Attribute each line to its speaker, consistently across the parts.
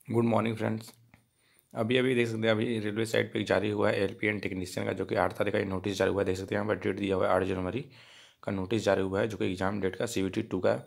Speaker 1: Good morning friends. अभी अभी देख सकते हैं, अभी रेलवे साइड पे जारी हुआ है एलपीएन टेक्नीशियन का, जो कि 8 तारीख का नोटिस जारी हुआ है। देख सकते हैं यहाँ पर डेट दिया हुआ है 8 जनवरी का नोटिस जारी हुआ है, जो कि एग्जाम डेट का CBT 2 का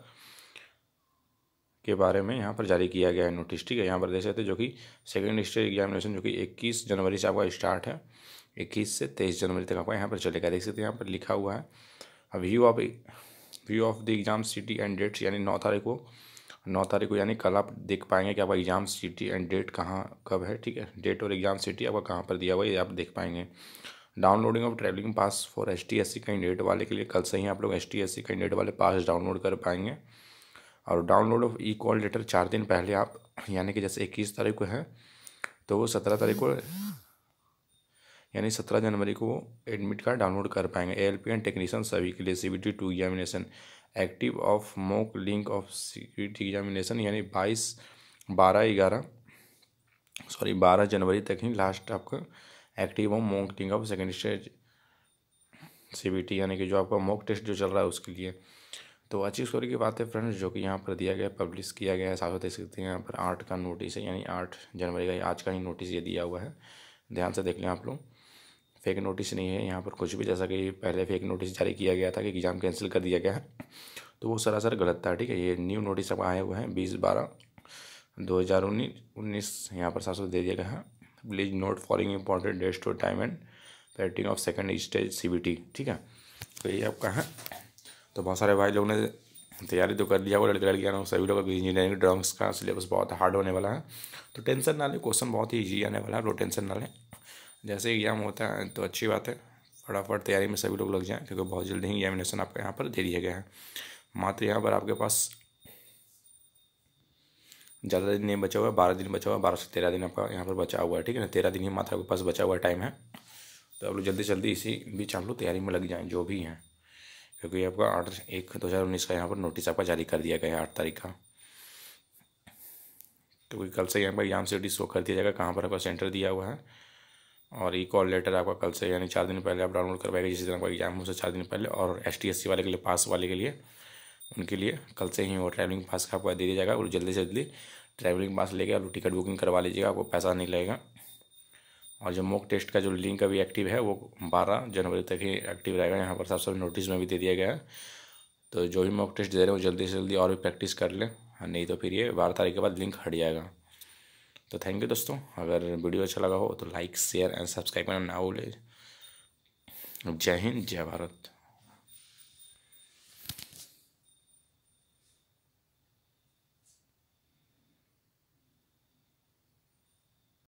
Speaker 1: के बारे में यहाँ पर जारी किया गया है नोटिस। ठीक है, यहाँ पर देख सकते हैं जो कि सेकेंड स्टेज एग्जामिनेशन जो कि 21 जनवरी से आपका स्टार्ट है, 21 से 23 जनवरी तक आपका यहाँ पर चलेगा। देख सकते हैं यहाँ पर लिखा हुआ है view of the exam city and dates, यानी 9 तारीख को यानी कल आप देख पाएंगे कि आपका एग्जाम सिटी एंड डेट कहाँ कब है। ठीक है, डेट और एग्जाम सिटी आपका कहाँ पर दिया हुआ है ये आप देख पाएंगे। Downloading of travelling pass for ST SC candidate वाले के लिए कल से ही आप लोग ST SC कैंडिडेट वाले पास डाउनलोड कर पाएंगे। और डाउनलोड ऑफ ई-कॉल लेटर 4 दिन पहले आप, यानी कि जैसे 21 तारीख को है तो वो 17 तारीख को यानी 17 जनवरी को एडमिट कार्ड डाउनलोड कर पाएंगे। ALPN टेक्नीशियन सभी के लिए CBT 2 examination active of mock link of CBT examination, यानी 12 जनवरी तक ही लास्ट आपका active of mock link of second stage CBT, यानी कि जो आपका मॉक टेस्ट जो चल रहा है उसके लिए। तो अच्छी स्टोरी की बात है फ्रेंड्स, जो कि यहाँ पर दिया गया पब्लिश किया गया है। साथ देख सकते हैं यहाँ पर 8 का नोटिस है, यानी 8 जनवरी का आज का ही नोटिस ये दिया हुआ है। ध्यान से देख लें आप लोग, फेक नोटिस नहीं है यहाँ पर कुछ भी। जैसा कि पहले फेक नोटिस जारी किया गया था कि एग्ज़ाम कैंसिल कर दिया गया है, तो वो सरासर गलत था। ठीक है, ये न्यू नोटिस अब आया हुआ है 20/12/2019 यहाँ पर 700 दे दिया गया है। Please note following important dates to time and पेटिंग ऑफ सेकंड स्टेज CBT। ठीक है, तो ये आपका है। तो बहुत सारे भाई लोग ने तैयारी तो कर लिया, वो लड़के लड़कियाँ सभी लोग। इंजीनियरिंग ड्राइंग्स का सिलेबस बहुत हार्ड होने वाला है, तो टेंशन ना लें, क्वेश्चन बहुत ही ईजी आने वाला है, तो टेंशन ना लें। जैसे एग्जाम होता है तो अच्छी बात है, फटाफट तैयारी में सभी लोग लग जाएं, क्योंकि बहुत जल्दी ही एग्जामिनेशन आपका यहाँ पर दे दिया गया है। मात्र यहाँ पर आपके पास ज़्यादा दिन नहीं बचा हुआ है, 12 दिन बचा हुआ है, 12 से 13 दिन आपका यहाँ पर बचा हुआ है। ठीक है ना, 13 दिन ही मात्र आपके पास बचा हुआ टाइम है। तो आप लोग जल्दी जल्दी इसी बीच आप लोग तैयारी में लग जाएँ जो भी हैं, क्योंकि आपका 8/1/2019 का यहाँ पर नोटिस आपका जारी कर दिया गया है 8 तारीख का। तो कल से यहाँ पर एग्जाम CBT शो कर दिया जाएगा कहाँ पर आपका सेंटर दिया हुआ है। और ई-कॉल लेटर आपका कल से, यानी 4 दिन पहले आप डाउनलोड कर पाएंगे, जिस दिन आपका एग्जाम हो से 4 दिन पहले। और ST SC वाले के लिए, पास वाले के लिए, उनके लिए कल से ही वो ट्रैवलिंग पास का आपको दे दिया जाएगा। और जल्दी से जल्दी ट्रैवलिंग पास लेके आप टिकट बुकिंग करवा लीजिएगा, आपको पैसा नहीं लगेगा। और जो मॉक टेस्ट का जो लिंक अभी एक्टिव है वो 12 जनवरी तक ही एक्टिव रहेगा, यहाँ पर सब नोटिस में भी दे दिया गया है। तो जो भी मॉक टेस्ट दे रहे हैं वो जल्दी से जल्दी और भी प्रैक्टिस कर लें, नहीं तो फिर ये 12 तारीख के बाद लिंक हट जाएगा। तो थैंक यू दोस्तों, अगर वीडियो अच्छा लगा हो तो लाइक शेयर एंड सब्सक्राइब करना ना भूलें। जय हिंद, जय भारत।